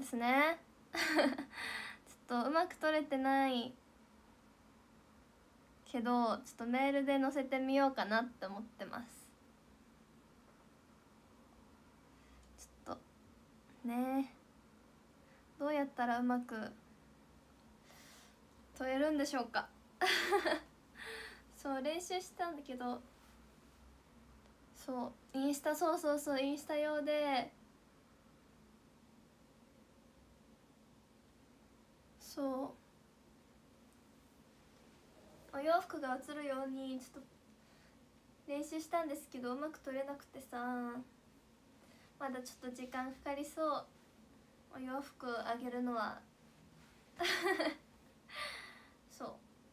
ですねちょっとうまく撮れてないけど、ちょっとメールで載せてみようかなって思ってます。ちょっとね、どうやったらうまく撮れるんでしょうかそう練習したんだけど、そうインスタ、そうインスタ用で、そうお洋服が映るようにちょっと練習したんですけど、うまく撮れなくてさ、まだちょっと時間かかりそう、お洋服あげるのはそう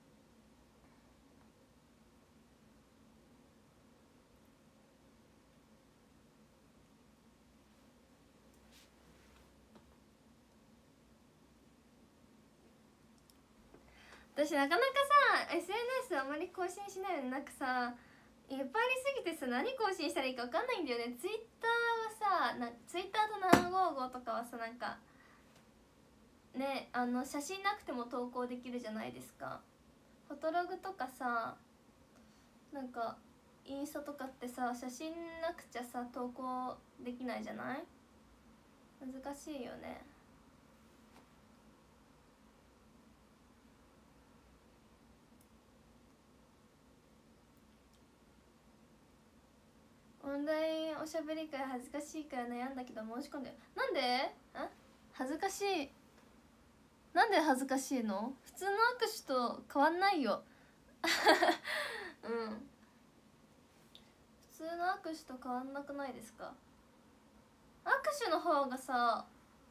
私なかなかさ SNS あまり更新しないのに、なんかさいっぱいありすぎてさ、何更新したらいいか分かんないんだよね。ツイッターはさ、ツイッターと755とかはさ、なんかね、写真なくても投稿できるじゃないですか。フォトログとかさ、なんかインスタとかってさ、写真なくちゃさ投稿できないじゃない。難しいよね。オンラインおしゃべり会恥ずかしいから悩んだけど申し込んで。なんで恥ずかしい。なんで恥ずかしいの？普通の握手と変わんないようん、普通の握手と変わんなくないですか？握手の方がさ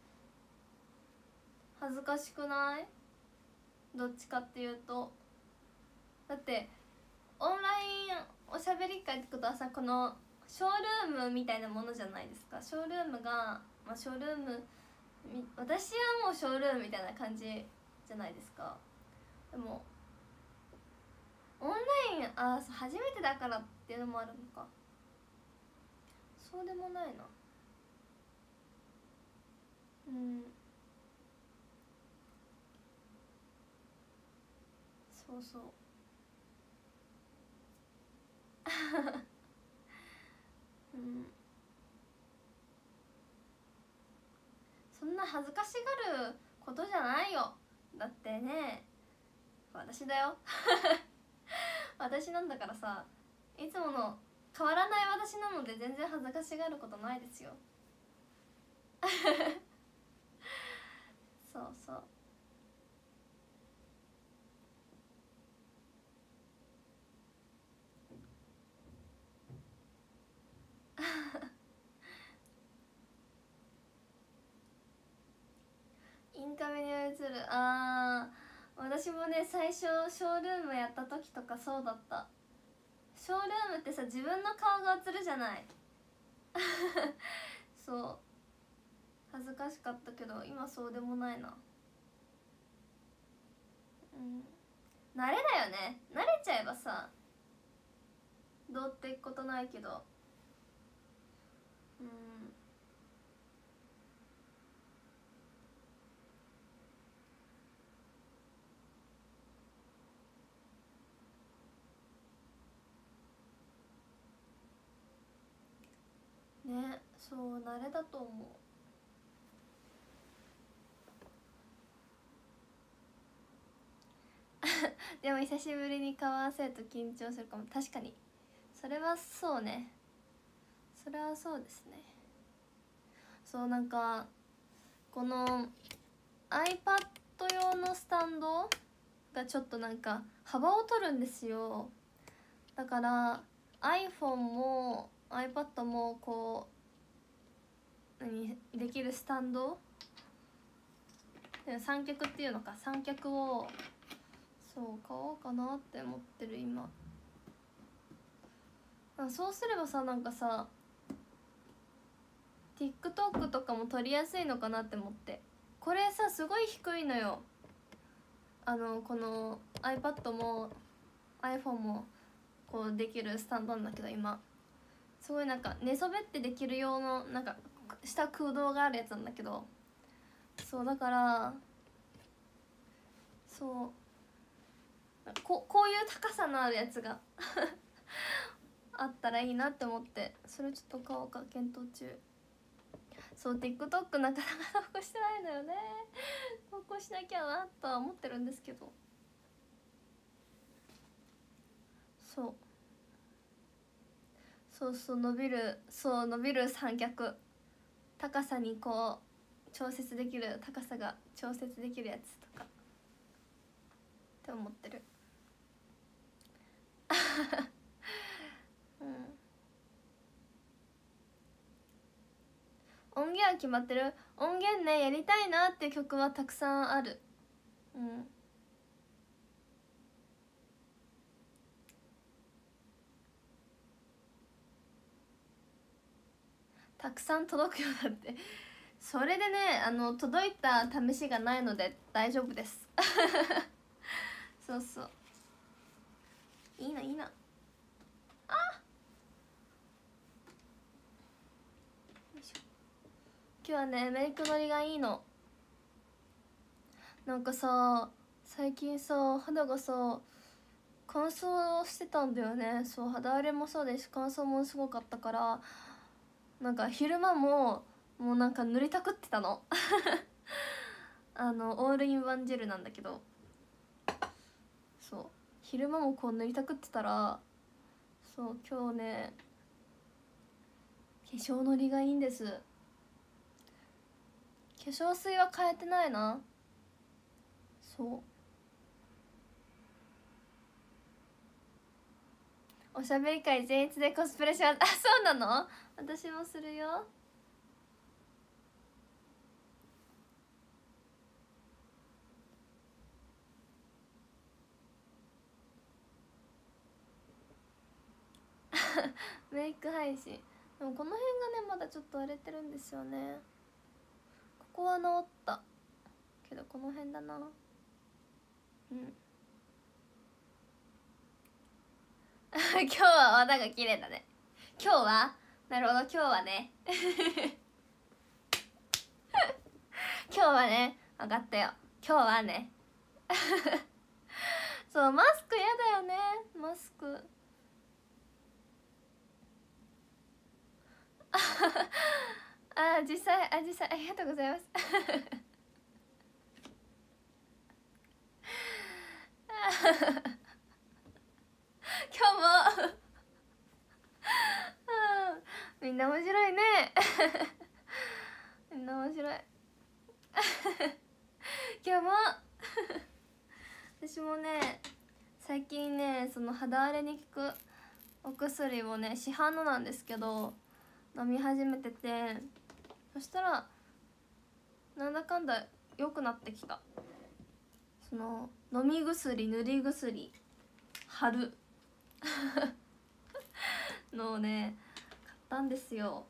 恥ずかしくない？どっちかっていうと。だってオンラインおしゃべり会ってことはさ、このショールームみたいなものじゃないですか。ショールームが、ショールーム、私はもうショールームみたいな感じじゃないですか。でもオンライン初めてだからっていうのもあるのか。そうでもないな。そうそうそんな恥ずかしがることじゃないよ。だってね、私だよ私なんだからさ、いつもの変わらない私なので全然恥ずかしがることないですよそうそうインカメに映る。私もね、最初ショールームやった時とかそうだった。ショールームってさ、自分の顔が映るじゃないそう恥ずかしかったけど、今そうでもないな。慣れだよね。慣れちゃえばさどうってことないけど、ね、そう慣れだと思うでも久しぶりに顔合わせると緊張するかも。確かにそれはそうね。それはそうですね。そう、なんかこの iPad 用のスタンドがちょっとなんか幅を取るんですよ。だから iPhone も iPad もこうできるスタンド、三脚っていうのか、三脚をそう買おうかなって思ってる今。そうすればさ、なんかさ TikTok とかも撮りやすいのかなって思って。これさすごい低いのよ。この iPad も iPhone もこうできるスタンドなんだけど、今すごいなんか寝そべってできる用のなんか下空洞があるやつなんだけど、 そうだからこういう高さのあるやつがあったらいいなって思って、それちょっと買おうか検討中。そう TikTok なかなか投稿してないのよね。投稿しなきゃなとは思ってるんですけど、そう伸びる三脚、高さにこう調節できる、高さが調節できるやつとかって思ってる。うん、音源は決まってる。音源ね、やりたいなっていう曲はたくさんある。うん、たくさん届くようだって。それでね、届いた試しがないので大丈夫です。そうそう、いいな。あ、今日はねメイクのりがいいの。なんかさ、最近さ肌がさ乾燥してたんだよね。そう、肌荒れもそうですし乾燥もすごかったから、なんか昼間もうなんか塗りたくってたの。オールインワンジェルなんだけど、そう昼間もこう塗りたくってたら、そう今日ね化粧のりがいいんです。化粧水は変えてないな。そうおしゃべり会全員でコスプレします。あ、そうなの？私もするよ。メイク配信でもこの辺がねまだちょっと荒れてるんですよね。ここは治ったけどこの辺だな。うん。今日は肌が綺麗だね。今日はなるほど、今日はね。今日はね、分かったよ。今日はね。そうマスクやだよね、マスク。実際ありがとうございます。今日もみんな面白いね。みんな面白い。今日も私もね最近ねその肌荒れに効くお薬をね市販のなんですけど飲み始めてて、そしたらなんだかんだ良くなってきた。その飲み薬、塗り薬、貼るのをね買ったんですよ。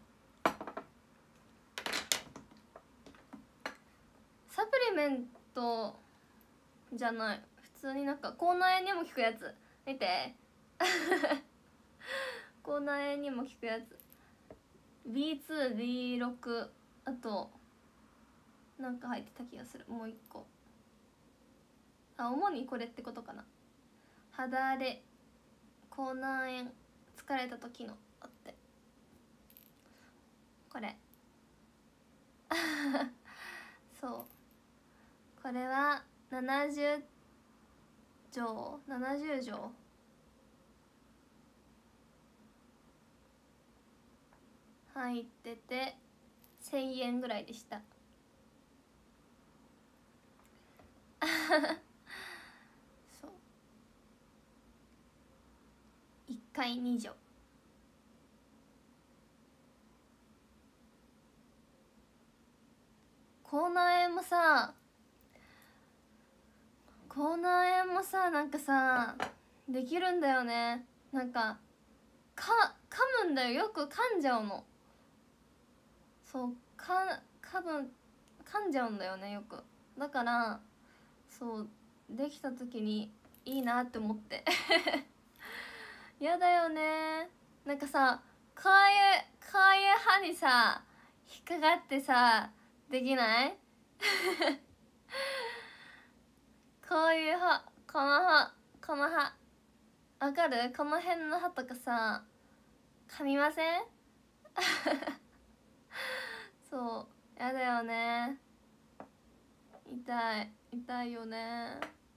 サプリメントじゃない、普通になんか口内炎にも効くやつ見て。口内炎にも効くやつ B2B6 あとなんか入ってた気がする。もう一個、主にこれってことかな。肌荒れ、口内炎、疲れた時のあって、これそうこれは70錠入ってて1000円ぐらいでした。そう1回2錠。口内炎もさなんかさできるんだよね。なんか噛むんだよ、よく噛んじゃうの。そう噛んじゃうんだよねよく。だからそうできた時にいいなって思って。やだよね。なんかさかゆ歯にさ引っかかってさできない？ こういう歯、この歯、この歯わかる？この辺の歯とかさ噛みません？そうやだよね。痛い痛いよね。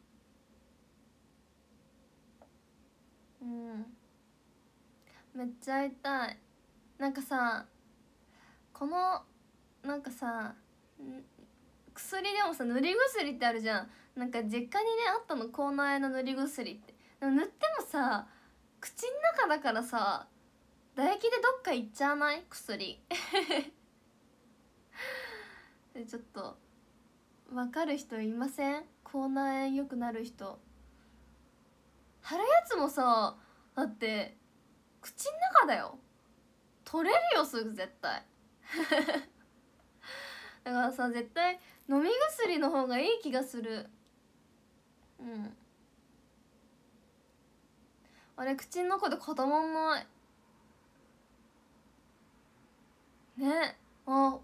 うん、めっちゃ痛い。なんかさ、このなんかさ、薬でもさ塗り薬ってあるじゃん。なんか実家にねあったの、口内炎の塗り薬って。でも塗ってもさ口の中だからさ唾液でどっか行っちゃわない薬。でちょっと分かる人いません？口内炎よくなる人。貼るやつもさだって口の中だよ、取れるよすぐ絶対。だからさ絶対飲み薬の方がいい気がする。うん、あれ口の中で固まんないね。あ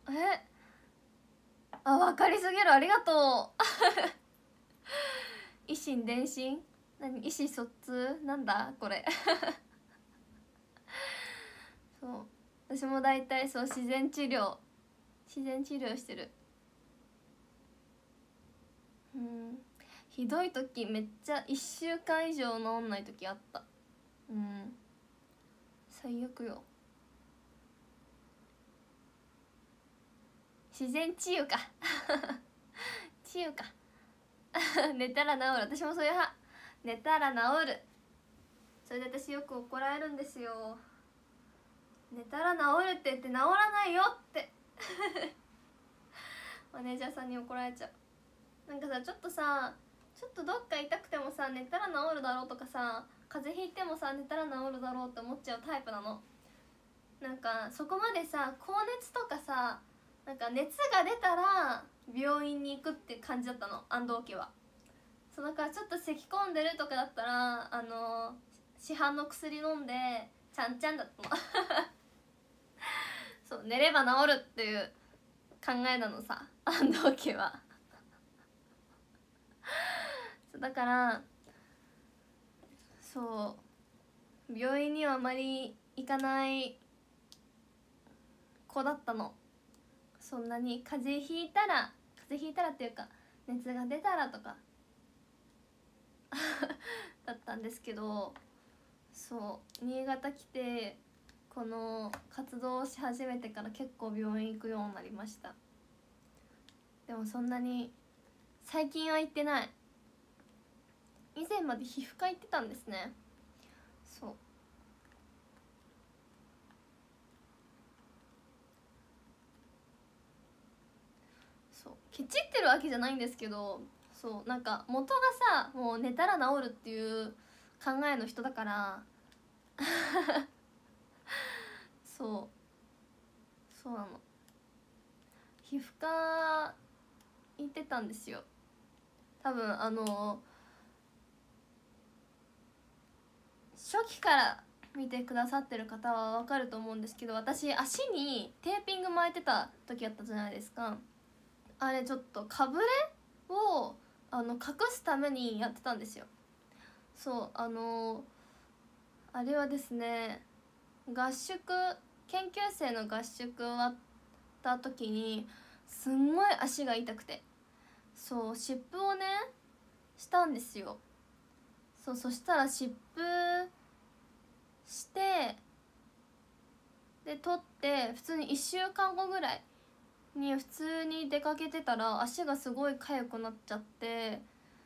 分かりすぎる、ありがとう。以心伝心、何意思疎通なんだこれ。そう私も大体そう自然治療してる。うん、ひどい時めっちゃ1週間以上治んない時あった。うん、最悪よ。自然治癒か。治癒か。寝たら治る。私もそういう派。寝たら治る。それで私よく怒られるんですよ。寝たら治るって言って治らないよって。マネージャーさんに怒られちゃう。なんかさちょっとどっか痛くてもさ寝たら治るだろうとかさ、風邪ひいてもさ寝たら治るだろうって思っちゃうタイプなの。なんかそこまでさ高熱とかさ、なんか熱が出たら病院に行くって感じだったの、安藤家は。そうだからちょっと咳き込んでるとかだったら市販の薬飲んでちゃんちゃんだったの。そう寝れば治るっていう考えなのさ安藤家は。そうだからそう病院にはあまり行かない子だったの。そんなに風邪ひいたらっていうか熱が出たらとかだったんですけど、そう新潟来てこの活動をし始めてから結構病院行くようになりました。でもそんなに最近は行ってない。以前まで皮膚科行ってたんですね。そうケチってるわけじゃないんですけど、そうなんか元がさもう寝たら治るっていう考えの人だから。そうなの。皮膚科行ってたんですよ。多分初期から見てくださってる方は分かると思うんですけど、私足にテーピング巻いてた時あったじゃないですか。あれちょっとかぶれを隠すためにやってたんですよ。そうあれはですね、合宿研究生の合宿終わった時にすんごい足が痛くて、そう湿布をねしたんですよ。そしたら湿布してで取って普通に1週間後ぐらいに普通に出かけてたら足がすごい痒くなっちゃって、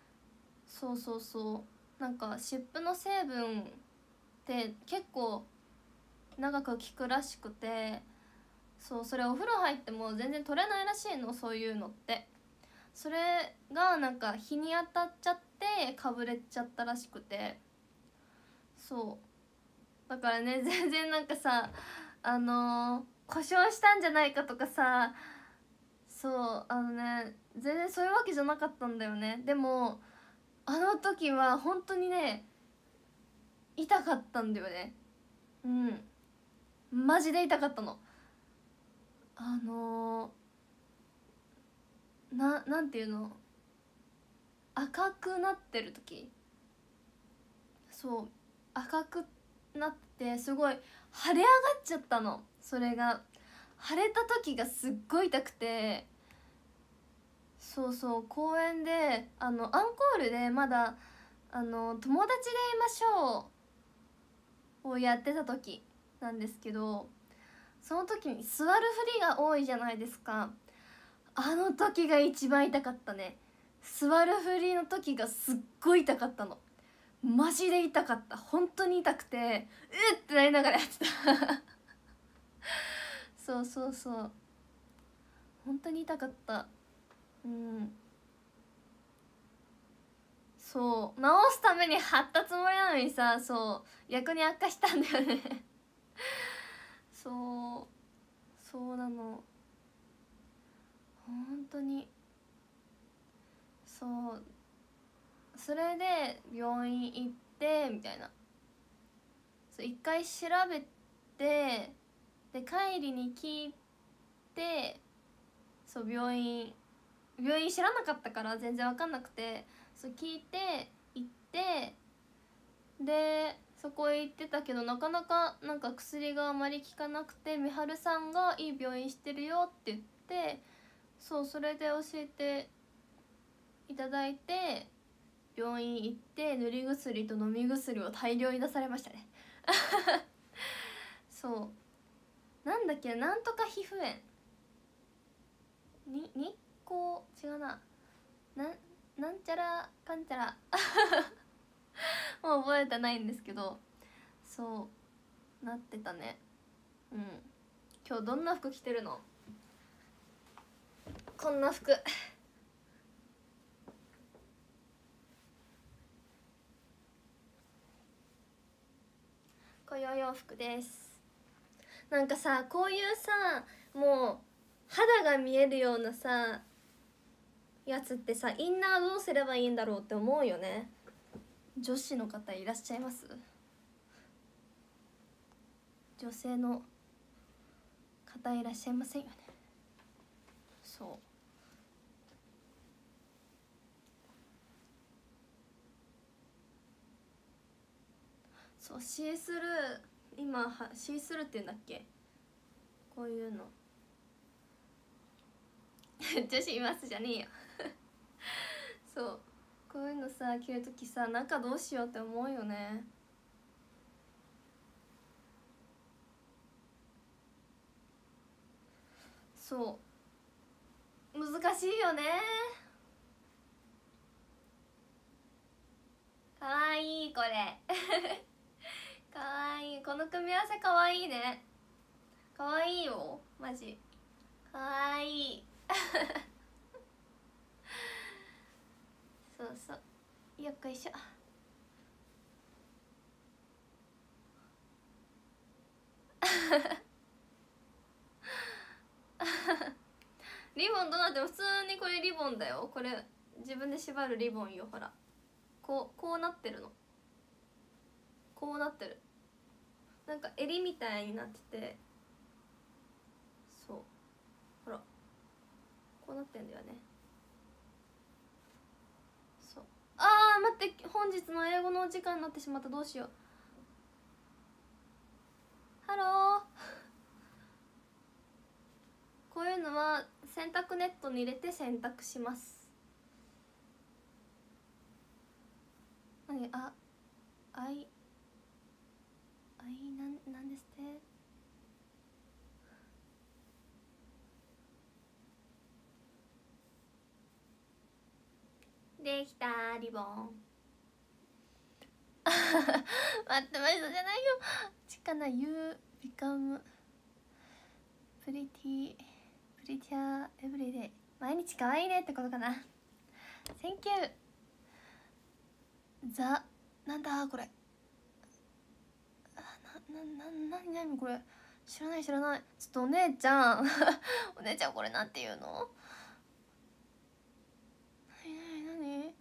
なんか湿布の成分って結構長く効くらしくて、それお風呂入っても全然取れないらしいの、そういうのって。それがなんか日に当たっちゃってかぶれちゃったらしくて、だからね全然なんかさ故障したんじゃないかとかさ、全然そういうわけじゃなかったんだよね。でもあの時は本当にね痛かったんだよね。マジで痛かったの。 なんていうの、赤くなってる時、そう赤くなってすごい腫れ上がっちゃったの。それが腫れた時がすっごい痛くて、そうそう公園でアンコールでまだ友達でいましょうをやってた時なんですけど、その時に座る振りが多いじゃないですか。あの時が一番痛かったね。座る振りの時がすっごい痛かったの。マジで痛かった。本当に痛くてうってなりながらやってたそうそうそう、本当に痛かった。うん、そう直すために貼ったつもりなのにさ、そう逆に悪化したんだよねそうなの、本当に。そうそれで病院行ってみたいな、そう一回調べて、で帰りに聞いて、そう病院知らなかったから全然分かんなくて、そう聞いて行って、でそこへ行ってたけどなかなかなんか薬があまり効かなくて、美晴さんがいい病院知ってるよって言って、そうそれで教えていただいて病院行って、塗り薬と飲み薬を大量に出されましたねそうなんだっけ、なんとか皮膚炎に日光違うな、なんちゃらかんちゃらもう覚えてないんですけど、そうなってたね。うん、今日どんな服着てるの？こんな服こういうお洋服です。なんかさ、こういうさ、もう肌が見えるようなさやつってさ、インナーどうすればいいんだろうって思うよね。女子の方いらっしゃいます？女性の方いらっしゃいませんよね。そうシースルー、今はシースルーって言うんだっけ、こういうの女子いますじゃねえよそうこういうのさ着るときさ、中どうしようって思うよね。そう難しいよね。かわいいこれかわいい、この組み合わせかわいいね。かわいいよマジかわいいそうそうよっこいしょリボンどうなっても普通にこれリボンだよ。これ自分で縛るリボンよ。ほらこうなってるの、こうなってる、なんか襟みたいになってて、そうほらこうなってんだよね。そう待って、本日の英語のお時間になってしまった。どうしよう。ハローこういうのは洗濯ネットに入れて洗濯します。何なんですってできたリボン待ってましたじゃないよ。ちかな You become prettier every day。 毎日可愛いねってことかな。 Thank you。 なんだこれ、なにこれ、知らない。ちょっとお姉ちゃんお姉ちゃんこれなんていうの？なに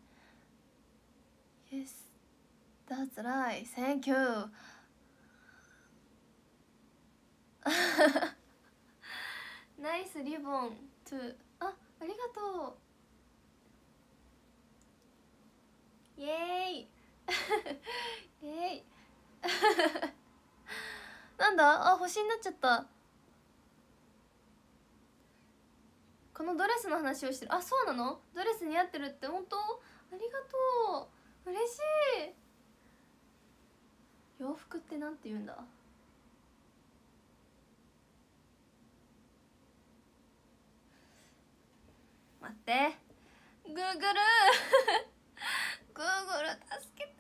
Yes that's right thank you ナイスリボン to ありがとう。イエーイイエーイなんだ、あ、星になっちゃった。このドレスの話をしてる。あ、そうなの？ドレス似合ってるって本当？ありがとう、嬉しい。洋服ってなんて言うんだ？待って、グーグルグーグル助けて。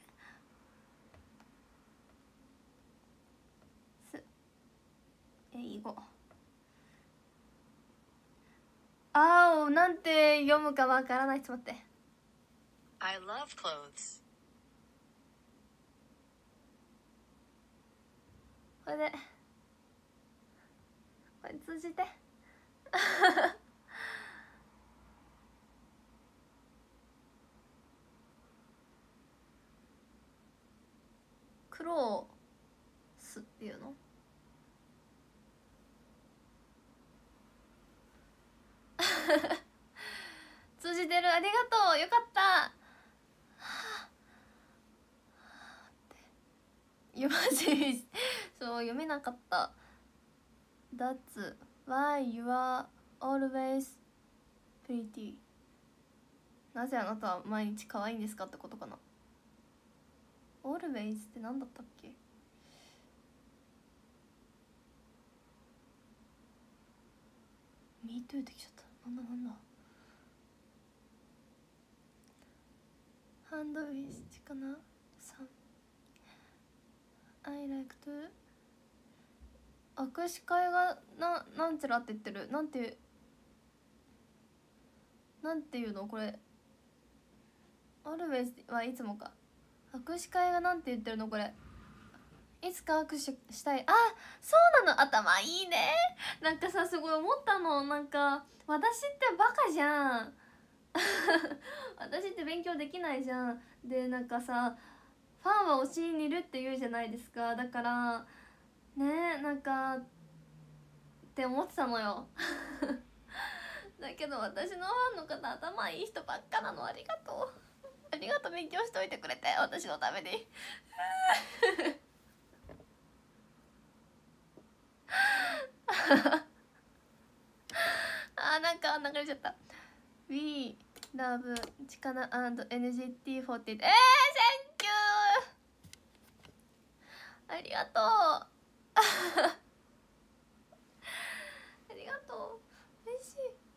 英語、青なんて読むかわからない。ちょっと待って。 I love clothes. これでこれ通じてクロースっていうの通じてる。ありがとう、よかった。読ましそう読めなかった。 That's why you are always pretty。 なぜあなたは毎日可愛いんですかってことかな。 Always って何だったっけ。Me too ってきちゃった。なんだハンドウィスチかな。I like to 握手会がなんちゃらって言ってる。なんていうのこれ。 Always はいつもか。握手会がなんて言ってるのこれ。いつか握手したい。あ、そうなの。頭いいね。なんかさ、すごい思ったの。なんか私ってバカじゃん私って勉強できないじゃん。でなんかさ、ファンはお尻にいるって言うじゃないですか。だからね、なんかって思ってたのよだけど私のファンの方、頭いい人ばっかなの。ありがとうありがとう、勉強しておいてくれて、私のためにあー、なんか流れちゃった。 We love チカナ &NGT48。 Thank you ありがとうありがとう、嬉し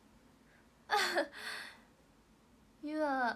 いYou are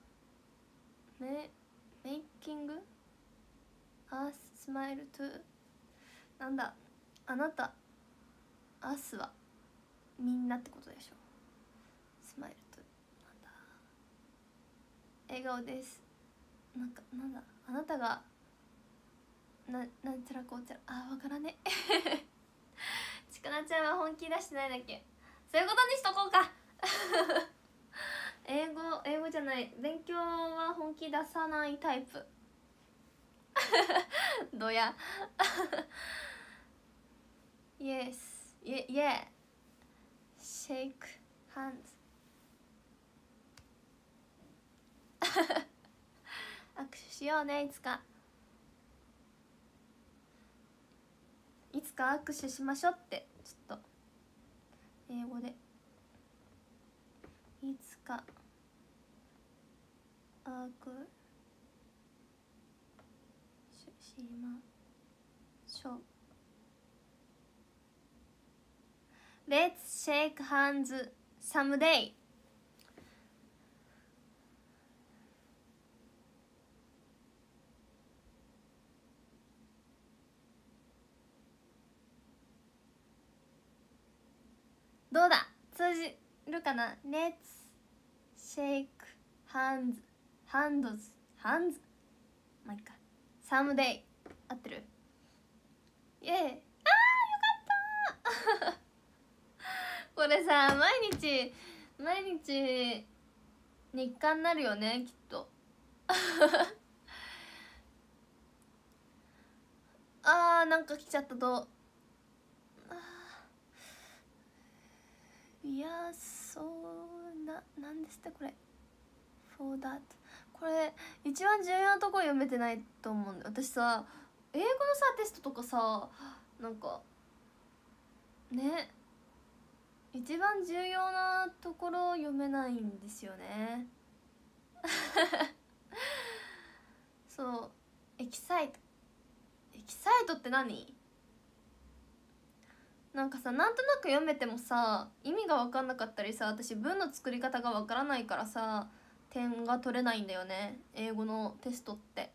making us smile too。 なんだ、あなた us はみんなってことでしょ。スマイルとなんだ、笑顔です。なんだ、あなたがなんちゃらこうちゃら、あ、わからねちかなちゃんは本気出してないだけ。そういうことにしとこうか英語じゃない、勉強は本気出さないタイプどやYes yeah shake hands 握手しようね、いつか握手しましょうって。ちょっと英語でいつか握手しましょう。 Let's shake hands someday。 どうだ、通じるかな。 Let's shake hands まあいいか。someday 合ってる。イエーイ、あーよかったこれさ、毎日日課になるよね、きっとあー、なんか来ちゃったと。 いやそうなんですってこれ for that これ一番重要なところ読めてないと思うんだ。私さ英語のさテストとかさなんかね一番重要なところ読めないんですよねそうエキサイトって何？なんかさなんとなく読めてもさ意味が分かんなかったりさ、私文の作り方が分からないからさ点が取れないんだよね英語のテストって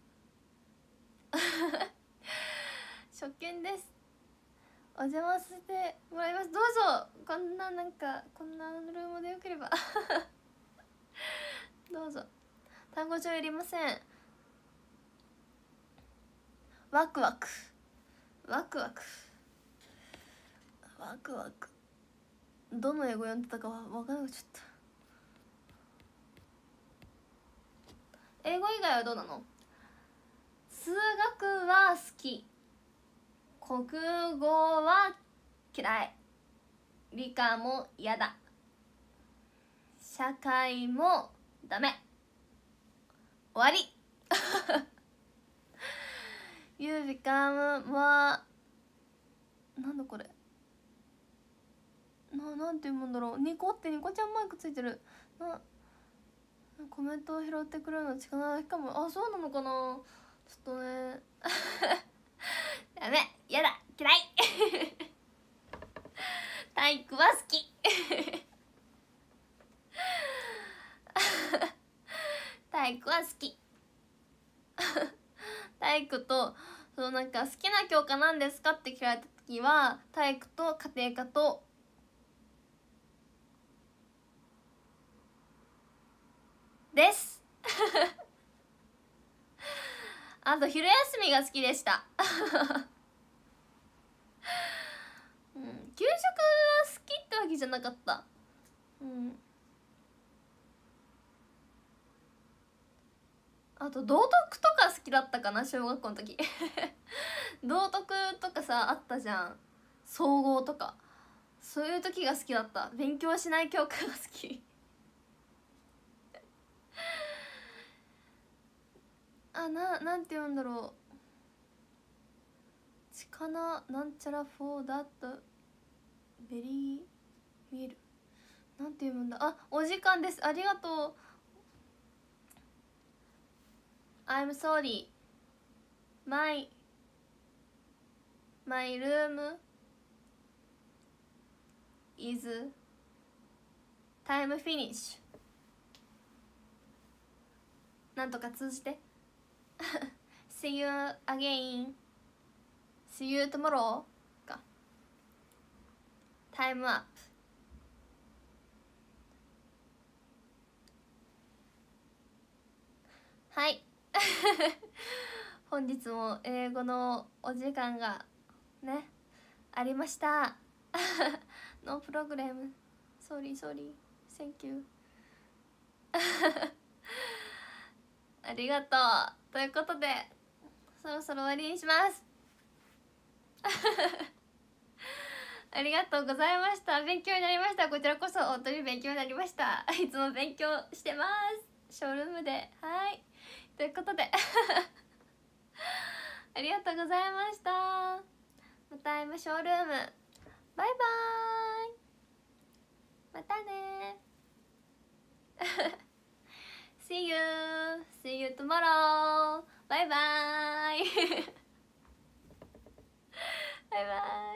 初見です、お邪魔させてもらいます。どうぞこんななんかこんなルームでよければどうぞ。単語帳いりません。ワクワクワクワクワクワク、どの英語読んでたかは分からなくなっちゃった。英語以外はどうなの？数学は好き、国語は嫌い、理科も嫌だ、社会もダメ、終わりYou become はなんだこれなんて読むんだろう。ニコってニコちゃんマイクついてるコメントを拾ってくれるの力ないかも。あ、そうなのかな。ちょっとねダメ、やだ、嫌い体育は好き体育は好き体育とそうなんか好きな教科なんですかって聞かれた時は体育と家庭科とですあと昼休みが好きでしたうん、給食は好きってわけじゃなかった。うんあと道徳とか好きだったかな小学校の時道徳とかさあったじゃん、総合とかそういう時が好きだった。勉強しない教科が好きなんて言うんだろう、ちかななんちゃらフォーダットベリーウィルなんて読むんだ。あ、お時間です、ありがとう。 I'm sorry my room is time finish なんとか通じてSee you again See you tomorrow か Time up はい本日も英語のお時間がねありましたノープログラムソーリーThank you ありがとうということでそろそろ終わりにしますありがとうございました。勉強になりました。こちらこそ本当に勉強になりましたいつも勉強してますショールームで。はいということでありがとうございました。また会いましょうルーム。バイバーイ、またねSee you tomorrow バイバーイバイバーイ